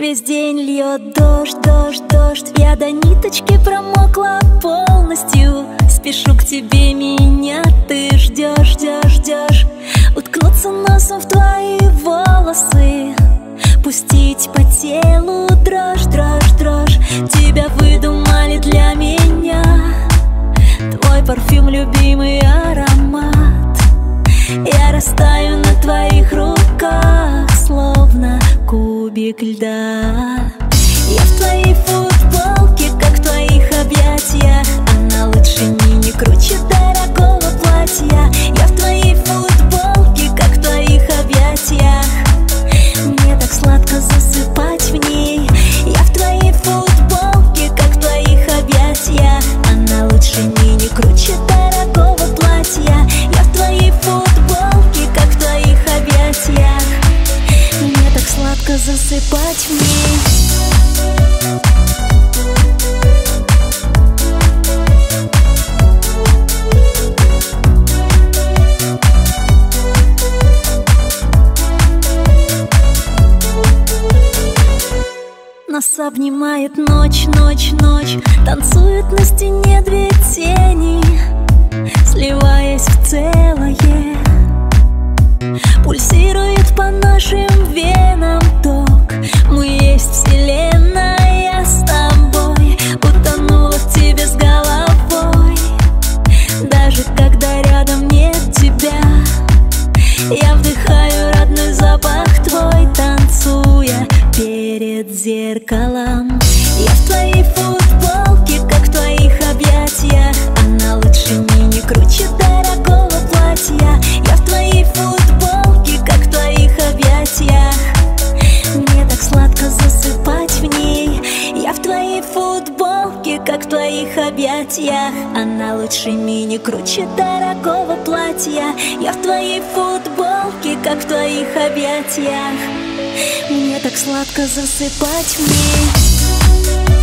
Весь день льет дождь, дождь, дождь. Я до ниточки промокла полностью. Спешу к тебе, меня ты ждешь, ждешь, ждешь. Уткнуться носом в твои волосы, пустить по телу дрожь, дрожь, дрожь. Тебя выдумали для меня, твой парфюм, любимый аромат. Я растаю на твоих руках, словно кубик льда. Я в твоей футболке, как в твоих объятиях. Она лучше мини, круче дорогого платья. Я в твоей футболке, как в твоих объятиях. Мне так сладко засыпать в ней. Я в твоей футболке, как в твоих объятиях. Она лучше мини, круче дорогого платья. Я в твоей футболке, как в твоих объятиях. Мне так сладко засыпать в ней. Нас обнимает ночь, ночь, ночь. Танцуют на стене две тени, сливаясь в целое. Пульсирует по нашим венам ток. Мы есть вселенная с тобой. Утонула в тебе с головой. Даже когда рядом нет тебя, я вдыхаю родной запах твой, танцуя перед зеркалом. Я в твоей футболке, как в твоих объятиях. Она лучше мини, круче дорогого платья. Я в твоей футболке, как в твоих объятиях. Мне так сладко засыпать в ней. Я в твоей футболке, как в твоих объятиях. Она лучше мини, круче дорогого платья. Я в твоей футболке, как в твоих объятиях. Мне так сладко засыпать в ней.